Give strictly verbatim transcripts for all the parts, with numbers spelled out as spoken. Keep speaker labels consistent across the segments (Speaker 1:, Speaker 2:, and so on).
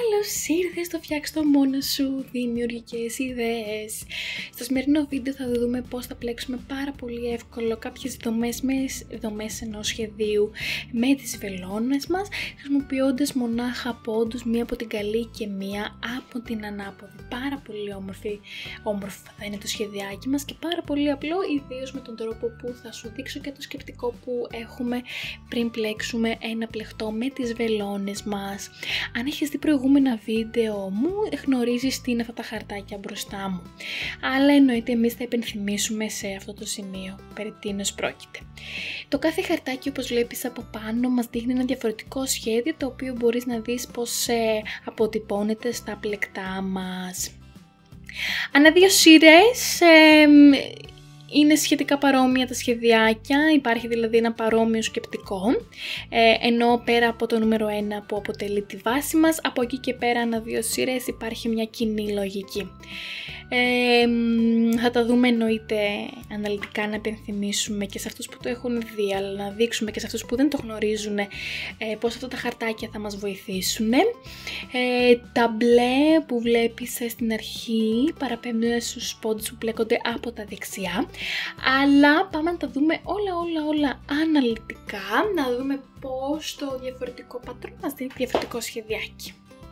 Speaker 1: Καλώς ήρθες στο Φτιάξ' το μόνο σου, δημιουργικές ιδέες. Στο σημερινό βίντεο θα δούμε πώς θα πλέξουμε πάρα πολύ εύκολο κάποιες δομές, με, δομές ενός σχεδίου με τις βελόνες μας, χρησιμοποιώντας μονάχα πόντους, μία από την καλή και μία από την ανάποδη. Πάρα πολύ όμορφη, όμορφο θα είναι το σχεδιάκι μας και πάρα πολύ απλό, ιδίως με τον τρόπο που θα σου δείξω και το σκεπτικό που έχουμε πριν πλέξουμε ένα πλεχτό με τις βελόνες μας. Αν έχεις δει προηγούμενα βίντεο μου, γνωρίζεις τι είναι αυτά τα χαρτάκια μπροστά μου. Αλλά εννοείται εμείς θα υπενθυμίσουμε σε αυτό το σημείο περί τίνος πρόκειται. Το κάθε χαρτάκι, όπως βλέπεις από πάνω, μας δείχνει ένα διαφορετικό σχέδιο, το οποίο μπορείς να δεις πώς ε, αποτυπώνεται στα πλεκτά μας. Ανά δύο σειρές ε, είναι σχετικά παρόμοια τα σχεδιάκια, υπάρχει δηλαδή ένα παρόμοιο σκεπτικό, ε, ενώ πέρα από το νούμερο ένα που αποτελεί τη βάση μας, από εκεί και πέρα ανά δύο σειρές υπάρχει μια κοινή λογική. Ε, θα τα δούμε εννοείται αναλυτικά, να επενθυμίσουμε και σε αυτούς που το έχουν δει, αλλά να δείξουμε και σε αυτούς που δεν το γνωρίζουν ε, πώς αυτά τα χαρτάκια θα μας βοηθήσουν. Ε, τα μπλε που βλέπεις στην αρχή παραπέμπουν στους πόντους που πλέκονται από τα δεξιά, αλλά πάμε να τα δούμε όλα όλα όλα αναλυτικά, να δούμε πώς το διαφορετικό πατρόν μας δίνει διαφορετικό σχεδιάκι.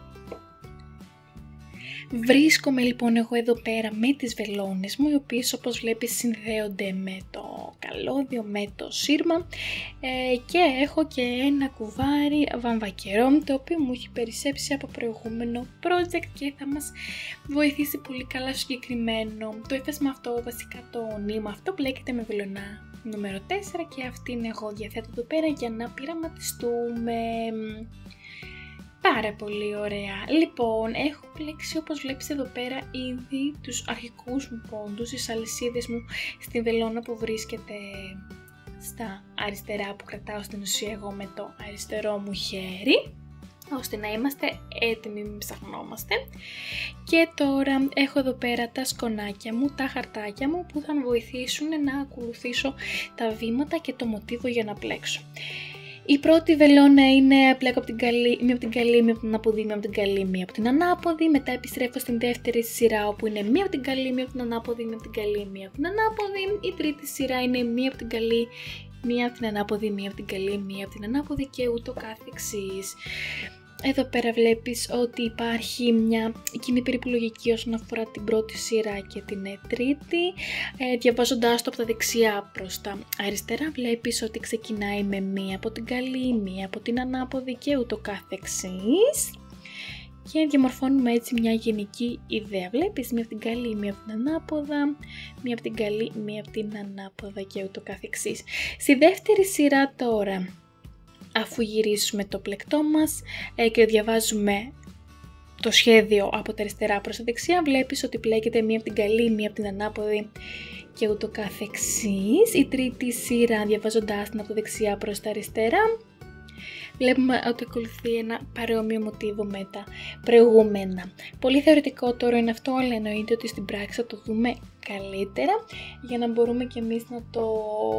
Speaker 1: Βρίσκομαι λοιπόν εγώ εδώ πέρα με τις βελόνες μου, οι οποίες όπως βλέπεις συνδέονται με το καλώδιο, με το σύρμα ε, και έχω και ένα κουβάρι βαμβακερό, το οποίο μου έχει περισσέψει από προηγούμενο project και θα μας βοηθήσει πολύ καλά στο συγκεκριμένο. Το ύφασμα αυτό, βασικά το νήμα αυτό, μπλέκεται με βελονά νούμερο τέσσερα και αυτήν εγώ διαθέτω εδώ πέρα για να πειραματιστούμε. Πάρα πολύ ωραία. Λοιπόν, έχω πλέξει όπως βλέπεις εδώ πέρα ήδη τους αρχικούς μου πόντους, τις αλυσίδες μου στην βελόνα που βρίσκεται στα αριστερά, που κρατάω στην ουσία εγώ με το αριστερό μου χέρι, ώστε να είμαστε έτοιμοι, μην ψαχνόμαστε. Και τώρα έχω εδώ πέρα τα σκονάκια μου, τα χαρτάκια μου που θα με βοηθήσουν να ακολουθήσω τα βήματα και το μοτίβο για να πλέξω. Η πρώτη βελόνα είναι πλέκω από την καλή, μία από την καλή, μία από την ανάποδη, μία από την καλή, μία από την ανάποδη. Μετά επιστρέφω στην δεύτερη σειρά, όπου είναι μία από την καλή, μία από την ανάποδη, μία από την καλή, μία από την ανάποδη. Η τρίτη σειρά είναι μία από την καλή, μία από την ανάποδη, μία από την καλή, μία από την ανάποδη και ούτω καθεξής. Εδώ πέρα βλέπεις ότι υπάρχει μια κοινή περίπου λογική όσον αφορά την πρώτη σειρά και την τρίτη. Ε, διαβάζοντάς το από τα δεξιά προς τα αριστερά, βλέπεις ότι ξεκινάει με μία από την καλή, μία από την ανάποδη και ούτω καθεξής. Και διαμορφώνουμε έτσι μια γενική ιδέα. Βλέπεις μία από την καλή, μία από την ανάποδα, μία από την καλή, μία από την ανάποδα και ούτω καθεξής. Στη δεύτερη σειρά τώρα, αφού γυρίσουμε το πλεκτό μας ε, και διαβάζουμε το σχέδιο από τα αριστερά προς τα δεξιά, βλέπεις ότι πλέκεται μία από την καλή, μία από την ανάποδη και ούτω καθεξής. Η τρίτη σειρά, διαβάζοντάς την από τα δεξιά προς τα αριστερά, βλέπουμε ότι ακολουθεί ένα παρόμοιο μοτίβο με τα προηγούμενα. Πολύ θεωρητικό τώρα είναι αυτό, αλλά εννοείται ότι στην πράξη θα το δούμε καλύτερα για να μπορούμε και εμείς να το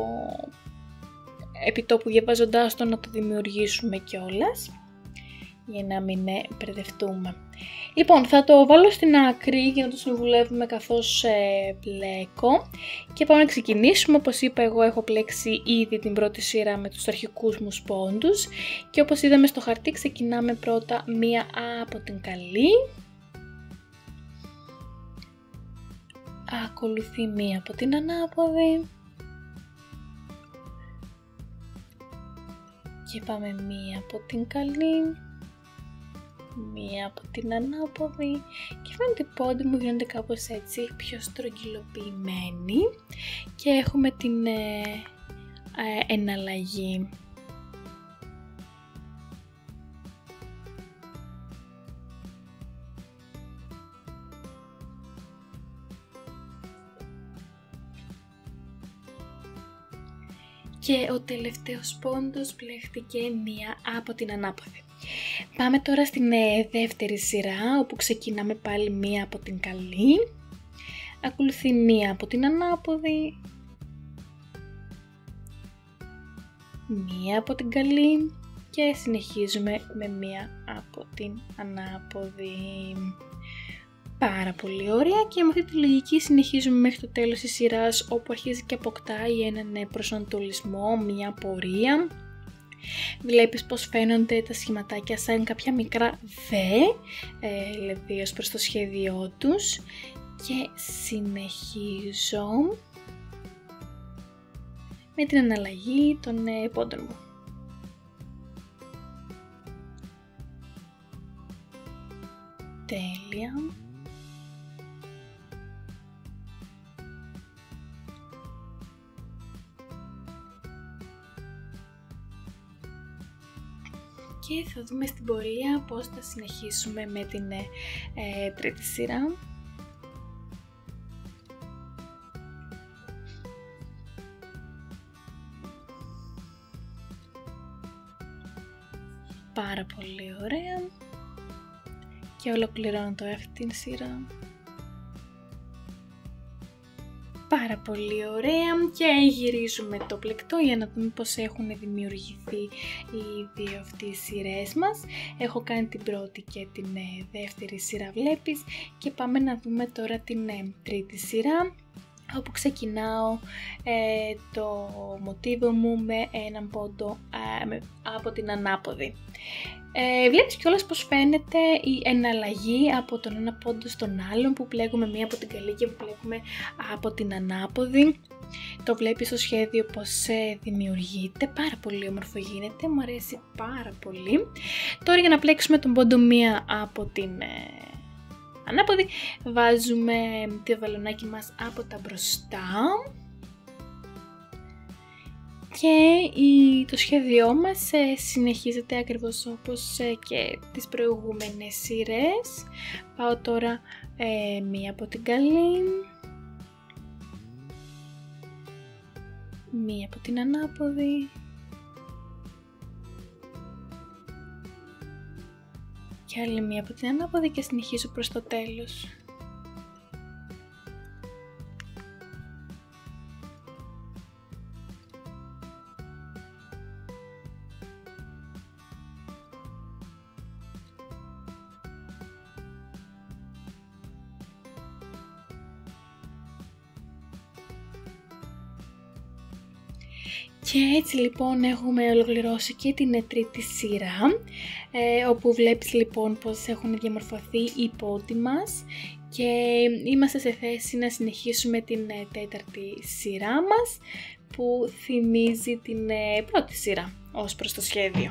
Speaker 1: επιτόπου διαβάζοντάς το να το δημιουργήσουμε κιόλας, για να μην μπερδευτούμε. Λοιπόν, θα το βάλω στην άκρη για να το συμβουλεύουμε καθώς ε, πλέκω και πάμε να ξεκινήσουμε. Όπως είπα, εγώ έχω πλέξει ήδη την πρώτη σειρά με τους αρχικούς μου πόντους και όπως είδαμε στο χαρτί, ξεκινάμε πρώτα μία από την καλή, ακολουθεί μία από την ανάποδη και πάμε μία από την καλή, μία από την ανάποδη και φαίνεται οι πόντοι μου γίνονται κάπως έτσι πιο στρογγυλοποιημένοι και έχουμε την ε, ε, εναλλαγή. Και ο τελευταίος πόντος πλέχτηκε μία από την ανάποδη. Πάμε τώρα στην ε, δεύτερη σειρά, όπου ξεκινάμε πάλι μία από την καλή, ακολουθεί μία από την ανάποδη, μία από την καλή και συνεχίζουμε με μία από την ανάποδη. Πάρα πολύ ωραία, και με αυτή τη λογική συνεχίζουμε μέχρι το τέλος της σειράς, όπου αρχίζει και αποκτάει έναν προσανατολισμό, μία πορεία. Βλέπεις πως φαίνονται τα σχηματάκια σαν κάποια μικρά δε, ε, δηλαδή ως προς το σχέδιό τους, και συνεχίζω με την αναλλαγή των ε, πόντων μου. Τέλεια. Και θα δούμε στην πορεία πώς θα συνεχίσουμε με την ε, τρίτη σειρά. Πάρα πολύ ωραία. Και ολοκληρώνω το αυτή την σειρά. Πάρα πολύ ωραία, και γυρίζουμε το πλεκτό για να δούμε πώς έχουν δημιουργηθεί οι δύο αυτές οι σειρές μας. Έχω κάνει την πρώτη και την δεύτερη σειρά, βλέπεις, και πάμε να δούμε τώρα την τρίτη σειρά, όπου ξεκινάω ε, το μοτίβο μου με έναν πόντο ε, με, από την ανάποδη. Ε, βλέπεις κιόλας πως φαίνεται η εναλλαγή από τον ένα πόντο στον άλλον, που πλέγουμε μία από την καλή και που πλέγουμε από την ανάποδη. Το βλέπεις στο σχέδιο πως ε, δημιουργείται, πάρα πολύ όμορφο γίνεται, μου αρέσει πάρα πολύ. Τώρα για να πλέξουμε τον πόντο μία από την ε, ανάποδη, βάζουμε το βελονάκι μας από τα μπροστά. Και το σχέδιό μας ε, συνεχίζεται ακριβώς όπως ε, και τις προηγούμενες σειρές. Πάω τώρα ε, μία από την καλή, μία από την ανάποδη και άλλη μία από την ανάποδη, και συνεχίζω προς το τέλος. Και έτσι λοιπόν έχουμε ολοκληρώσει και την τρίτη σειρά, ε, όπου βλέπεις λοιπόν πως έχουν διαμορφωθεί οι πόντοι μας, και είμαστε σε θέση να συνεχίσουμε την τέταρτη σειρά μας, που θυμίζει την πρώτη σειρά ως προς το σχέδιο.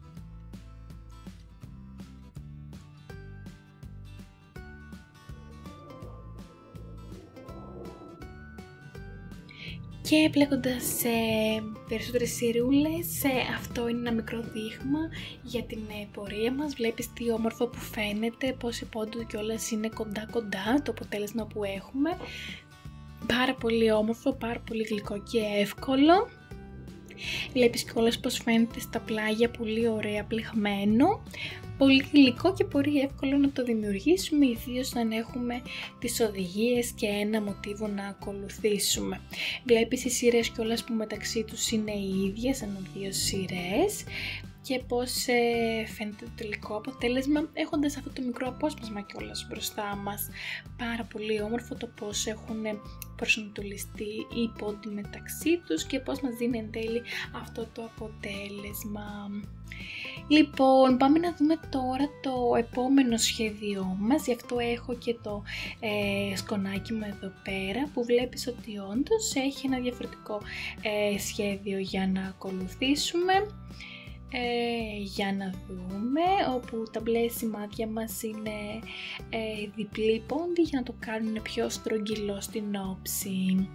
Speaker 1: Και πλέκοντας σε περισσότερες σειρούλες, αυτό είναι ένα μικρό δείγμα για την πορεία μας. Βλέπεις τι όμορφο που φαίνεται, πως οι πόντοι κιόλας είναι κοντά κοντά το αποτέλεσμα που έχουμε. Πάρα πολύ όμορφο, πάρα πολύ γλυκό και εύκολο. Βλέπεις κιόλας πως φαίνεται στα πλάγια πολύ ωραία πλεγμένο. Πολύ γλυκό και πολύ εύκολο να το δημιουργήσουμε, ιδίως αν έχουμε τις οδηγίες και ένα μοτίβο να ακολουθήσουμε. Βλέπεις οι σειρές κιόλας που μεταξύ τους είναι οι ίδιες, ανά δύο σειρές, και πώς ε, φαίνεται το τελικό αποτέλεσμα έχοντας αυτό το μικρό απόσπασμα κιόλας μπροστά μας. Πάρα πολύ όμορφο το πώς έχουν προσανατολιστεί οι πόντοι μεταξύ τους και πώς μας δίνει εν τέλει αυτό το αποτέλεσμα. Λοιπόν, πάμε να δούμε τώρα το επόμενο σχέδιό μας, γι' αυτό έχω και το ε, σκονάκι μου εδώ πέρα, που βλέπεις ότι όντως έχει ένα διαφορετικό ε, σχέδιο για να ακολουθήσουμε. Ε, για να δούμε, όπου τα μπλε σημάδια μας είναι ε, διπλή πόντι για να το κάνουν πιο στρογγυλό στην όψη.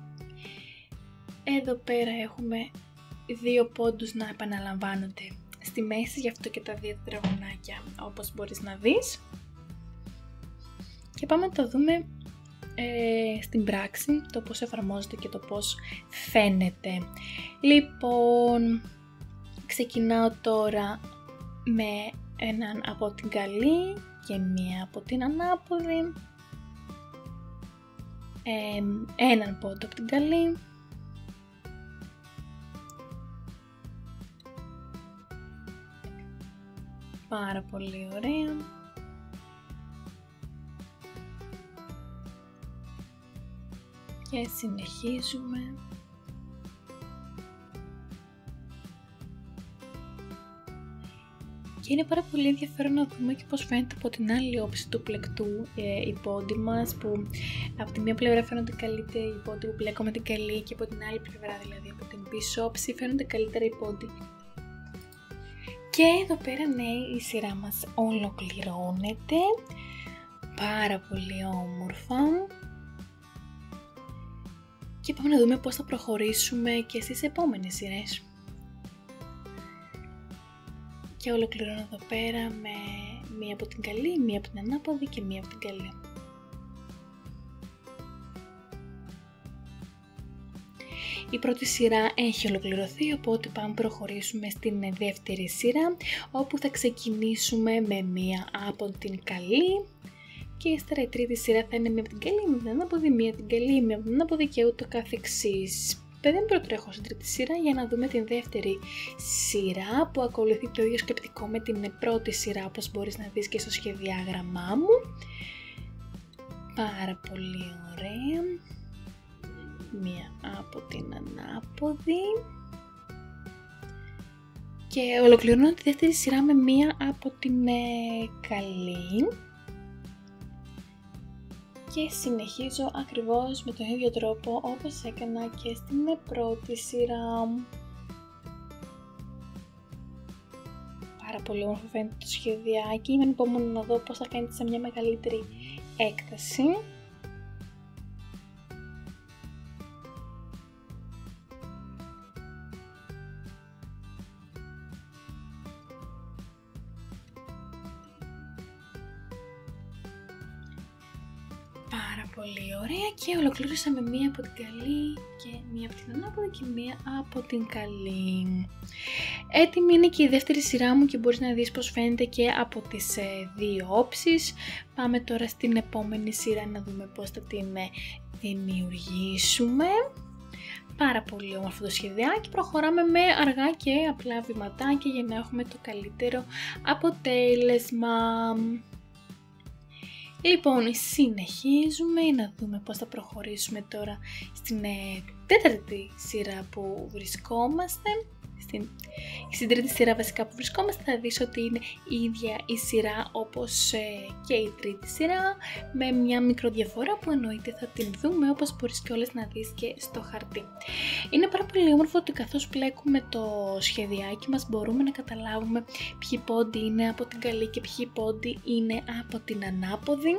Speaker 1: Εδώ πέρα έχουμε δύο πόντους να επαναλαμβάνονται στη μέση, γι' αυτό και τα δύο τετραγωνάκια όπως μπορείς να δεις. Και πάμε να το δούμε ε, στην πράξη, το πώς εφαρμόζεται και το πώς φαίνεται. Λοιπόν, ξεκινάω τώρα με έναν από την καλή και μία από την ανάποδη, ε, έναν πόντο από την καλή, πάρα πολύ ωραία. Και συνεχίζουμε. Και είναι πάρα πολύ ενδιαφέρον να δούμε και πώς φαίνεται από την άλλη όψη του πλεκτού ε, οι πόντοι μας, που από τη μία πλευρά φαίνονται καλύτερα οι πόντοι που πλέκω με την καλή και από την άλλη πλευρά, δηλαδή από την πίσω όψη, φαίνονται καλύτερα οι πόντοι. Και εδώ πέρα, ναι, η σειρά μας ολοκληρώνεται πάρα πολύ όμορφα. Και πάμε να δούμε πώς θα προχωρήσουμε και στις επόμενες σειρές. Και ολοκληρώνω εδώ πέρα με μία από την καλή, μία από την ανάποδη και μία από την καλή. Η πρώτη σειρά έχει ολοκληρωθεί, οπότε πάμε να προχωρήσουμε στην δεύτερη σειρά, όπου θα ξεκινήσουμε με μία από την καλή και ύστερα η τρίτη σειρά θα είναι μία από την καλή, μία από την ανάποδη, μία από την καλή, μία από την ανάποδη και ούτω καθεξής. Δεν προτρέχω στην τρίτη σειρά για να δούμε την δεύτερη σειρά που ακολουθεί το ίδιο σκεπτικό με την πρώτη σειρά, όπως μπορείς να δεις και στο σχεδιάγραμμά μου. Πάρα πολύ ωραία. Μία από την ανάποδη. Και ολοκληρώνω τη δεύτερη σειρά με μία από την ε, καλή. Και συνεχίζω ακριβώς με τον ίδιο τρόπο όπως έκανα και στην πρώτη σειρά. Πάρα πολύ όμορφο φαίνεται το σχεδιάκι, είμαι ανυπόμονη να δω πώς θα φαίνεται σε μια μεγαλύτερη έκταση. Πάρα πολύ ωραία και ολοκλήρωσα με μία από την καλή και μία από την ανάποδη και μία από την καλή. Έτοιμη είναι και η δεύτερη σειρά μου και μπορείς να δεις πως φαίνεται και από τις ε, δύο όψεις. Πάμε τώρα στην επόμενη σειρά να δούμε πώς θα την ε, δημιουργήσουμε. Πάρα πολύ όμορφο το σχεδιάκι, προχωράμε με αργά και απλά βηματάκια για να έχουμε το καλύτερο αποτέλεσμα. Λοιπόν, συνεχίζουμε να δούμε πώς θα προχωρήσουμε τώρα στην ε, τέταρτη σειρά που βρισκόμαστε. Στην, στην τρίτη σειρά βασικά που βρισκόμαστε θα δεις ότι είναι η ίδια η σειρά όπως ε, και η τρίτη σειρά, με μια μικροδιαφορά που εννοείται θα την δούμε όπως μπορείς και όλες να δεις και στο χαρτί. Είναι πάρα πολύ όμορφο ότι καθώς πλέκουμε το σχεδιάκι μας μπορούμε να καταλάβουμε ποιοι πόντοι είναι από την καλή και ποιοι πόντοι είναι από την ανάποδη.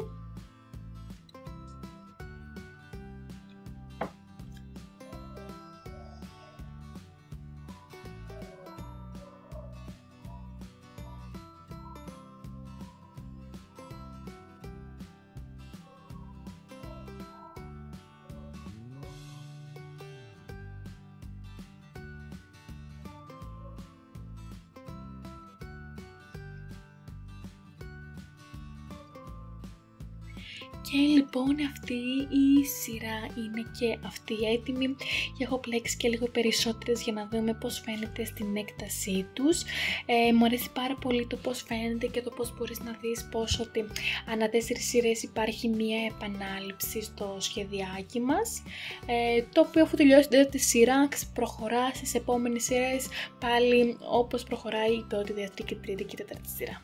Speaker 1: Και λοιπόν αυτή η σειρά είναι και αυτή έτοιμη και έχω πλέξει και λίγο περισσότερες για να δούμε πώς φαίνεται στην έκτασή τους. Ε, μου αρέσει πάρα πολύ το πώς φαίνεται και το πώς μπορείς να δεις πως ότι ανά τέσσερις σειρές υπάρχει μία επανάληψη στο σχεδιάκι μας, ε, το οποίο αφού τελειώσει την τέταρτη σειρά προχωρά στις επόμενες σειρές πάλι όπως προχωράει η πρώτη, δεύτερη και τρίτη και τέταρτη σειρά.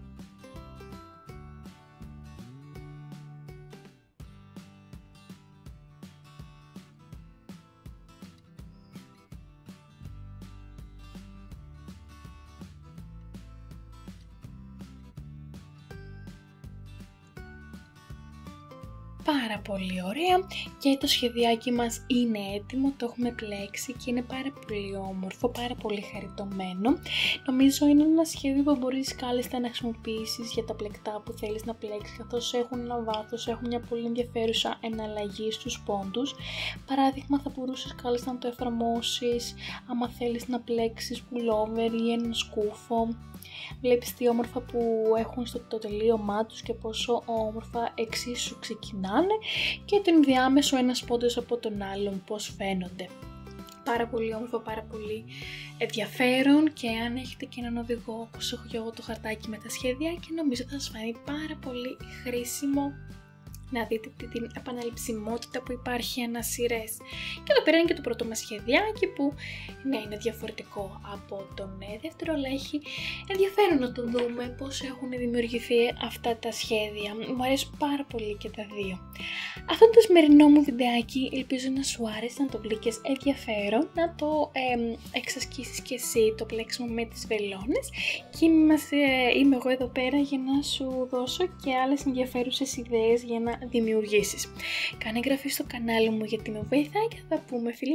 Speaker 1: Πάρα πολύ ωραία και το σχεδιάκι μας είναι έτοιμο, το έχουμε πλέξει και είναι πάρα πολύ όμορφο, πάρα πολύ χαριτωμένο. Νομίζω είναι ένα σχέδιο που μπορείς κάλλιστα να χρησιμοποιήσεις για τα πλεκτά που θέλεις να πλέξεις, καθώς έχουν ένα βάθος, έχουν μια πολύ ενδιαφέρουσα εναλλαγή στους πόντους. Παράδειγμα, θα μπορούσες κάλλιστα να το εφαρμόσεις άμα θέλεις να πλέξεις pullover ή ένα σκούφο. Βλέπεις τι όμορφα που έχουν στο το τελείωμά τους και πόσο όμορφα εξίσου ξεκινάνε και το ενδιάμεσο ένας πόντος από τον άλλον πώς φαίνονται. πάρα πολύ όμορφο, πάρα πολύ ενδιαφέρον και αν έχετε και έναν οδηγό όπως έχω και εγώ το χαρτάκι με τα σχέδια και νομίζω θα σας φανεί πάρα πολύ χρήσιμο να δείτε την επαναληψιμότητα που υπάρχει ανά σειρές. Και εδώ πέρα είναι και το πρώτο μας σχεδιάκι που ναι, είναι διαφορετικό από τον δεύτερο, αλλά έχει ενδιαφέρον να το δούμε πώς έχουν δημιουργηθεί αυτά τα σχέδια. Μου αρέσουν πάρα πολύ και τα δύο. Αυτό το σημερινό μου βιντεάκι ελπίζω να σου άρεσε, να το βρήκες ενδιαφέρον, να το ε, εξασκήσεις και εσύ το πλέξιμο με τις βελόνες και είμαστε, είμαι εγώ εδώ πέρα για να σου δώσω και άλλες ενδιαφέρουσες ιδέες για να δημιουργήσεις. Κάνε εγγραφή στο κανάλι μου γιατί με βοηθάει και θα τα πούμε φιλιά.